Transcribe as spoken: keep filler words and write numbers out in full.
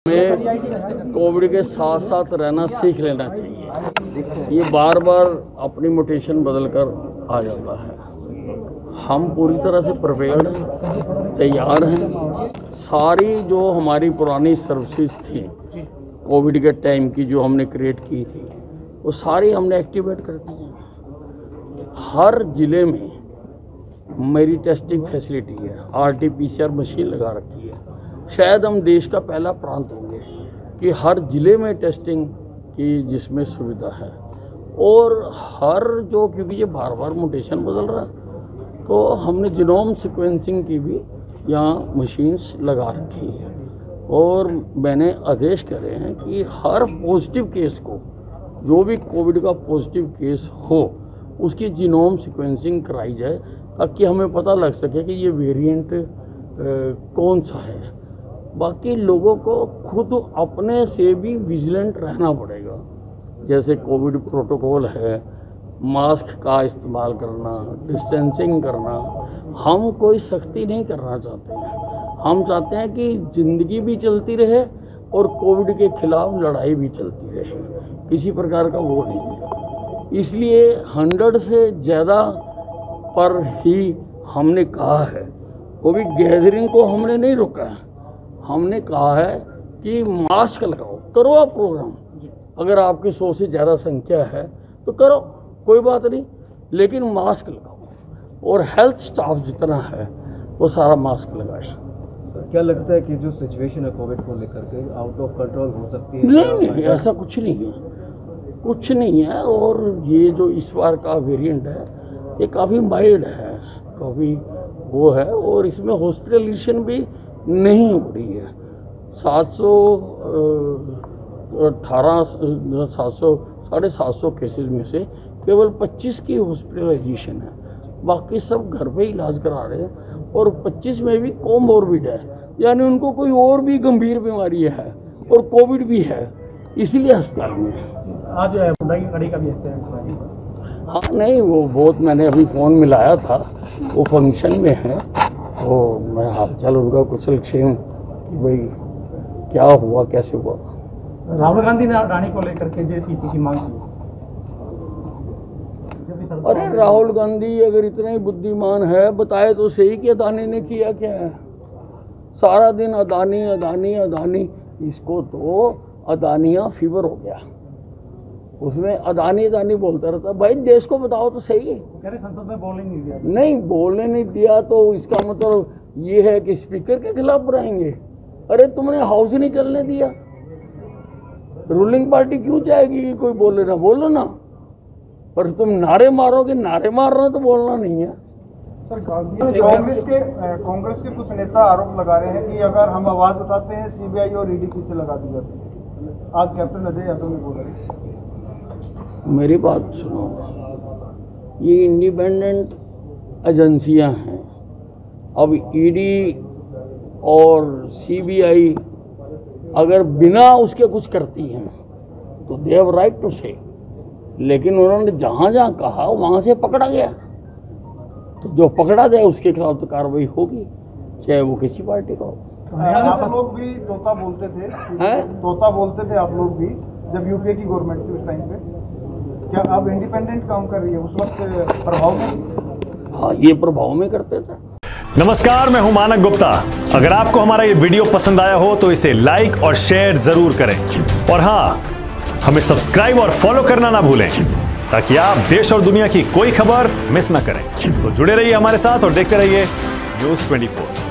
हमें कोविड के साथ साथ रहना सीख लेना चाहिए। ये बार बार अपनी म्यूटेशन बदल कर आ जाता है। हम पूरी तरह से प्रिपेयर्ड हैं, तैयार हैं। सारी जो हमारी पुरानी सर्विसेज थी कोविड के टाइम की, जो हमने क्रिएट की थी, वो सारी हमने एक्टिवेट कर दी है। हर जिले में मेरी टेस्टिंग फैसिलिटी है, R T P C R machine लगा रखी है। शायद हम देश का पहला प्रांत होंगे कि हर जिले में टेस्टिंग की जिसमें सुविधा है। और हर जो, क्योंकि ये बार बार म्यूटेशन बदल रहा है, तो हमने जीनोम सीक्वेंसिंग की भी यहाँ मशीन्स लगा रखी है। और मैंने आदेश करे हैं कि हर पॉजिटिव केस को, जो भी कोविड का पॉजिटिव केस हो, उसकी जीनोम सीक्वेंसिंग कराई जाए, ताकि हमें पता लग सके कि ये वेरिएंट कौन सा है। बाकी लोगों को खुद अपने से भी विजिलेंट रहना पड़ेगा। जैसे कोविड प्रोटोकॉल है, मास्क का इस्तेमाल करना, डिस्टेंसिंग करना। हम कोई सख्ती नहीं करना चाहते हैं। हम चाहते हैं कि ज़िंदगी भी चलती रहे और कोविड के खिलाफ लड़ाई भी चलती रहे। किसी प्रकार का वो नहीं है। इसलिए हंड्रेड से ज़्यादा पर ही हमने कहा है। कोविड गैदरिंग को हमने नहीं रोका है। हमने कहा है कि मास्क लगाओ, करो आप प्रोग्राम। अगर आपकी सौ से ज़्यादा संख्या है तो करो, कोई बात नहीं, लेकिन मास्क लगाओ। और हेल्थ स्टाफ जितना है वो सारा मास्क लगाए। क्या लगता है कि जो सिचुएशन है कोविड को लेकर के आउट ऑफ कंट्रोल हो सकती है? नहीं नहीं, ऐसा कुछ नहीं है, कुछ नहीं है। और ये जो इस बार का वेरिएंट है, ये काफ़ी माइल्ड है, काफ़ी वो है। और इसमें हॉस्पिटलाइजेशन भी नहीं हो रही है। सात सौ अठारह सात सौ साढ़े सात सौ केसेज में से केवल पच्चीस की हॉस्पिटलाइजेशन है। बाकी सब घर पे इलाज करा रहे हैं। और पच्चीस में भी कोमोर्बिड है, यानी उनको कोई और भी गंभीर बीमारी है और कोविड भी है, इसीलिए अस्पताल में। आज कड़ी का भी हाँ नहीं, वो बहुत मैंने अभी फ़ोन मिलाया था, वो फंक्शन में है। तो मैं हालचाल उनका कुशल क्षेम कि भाई क्या हुआ, कैसे हुआ। राहुल गांधी ने अडानी को लेकर के जे पी सी की मांग की। अरे राहुल गांधी अगर इतना ही बुद्धिमान है, बताए तो सही कि अदानी ने किया क्या है। सारा दिन अदानी अदानी अदानी, इसको तो अदानिया फीवर हो गया। उसमें अदानी अदानी बोलता रहता। भाई देश को बताओ तो सही। कह रहे संसद में बोलने नहीं दिया। नहीं बोलने नहीं दिया तो इसका मतलब ये है कि स्पीकर के खिलाफ बुलाएंगे। अरे तुमने हाउस ही नहीं चलने दिया, रूलिंग पार्टी क्यों चाहेगी कि कोई बोले ना? बोलो ना, पर तुम नारे मारोगे। नारे मारना तो बोलना नहीं है। सर, कांग्रेस के कांग्रेस के कुछ नेता आरोप लगा रहे हैं कि अगर हम आवाज उठाते हैं सीबीआई और ईडी पीछे लगा दी जाती है। आज कैप्टन अजय यादव ने बोला। मेरी बात सुनो, ये इंडिपेंडेंट एजेंसियां हैं। अब ईडी और सीबीआई अगर बिना उसके कुछ करती हैं तो दे हैव राइट टू से। लेकिन उन्होंने जहां जहां कहा वहां से पकड़ा गया, तो जो पकड़ा जाए उसके खिलाफ तो कार्रवाई होगी, चाहे वो किसी पार्टी का हो। आप लोग भी तोता बोलते थे, हैं? तोता बोलते थे आप लोग भी जब यूपीए की गवर्नमेंट थी उस टाइम पे। क्या अब इंडिपेंडेंट काम कर रही है? उस वक्त प्रभाव में? हाँ, ये प्रभाव में करते थे। नमस्कार, मैं हूं मानक गुप्ता। अगर आपको हमारा ये वीडियो पसंद आया हो तो इसे लाइक और शेयर जरूर करें। और हाँ, हमें सब्सक्राइब और फॉलो करना ना भूलें, ताकि आप देश और दुनिया की कोई खबर मिस ना करें। तो जुड़े रहिए हमारे साथ और देखते रहिए न्यूज़ ट्वेंटी फोर।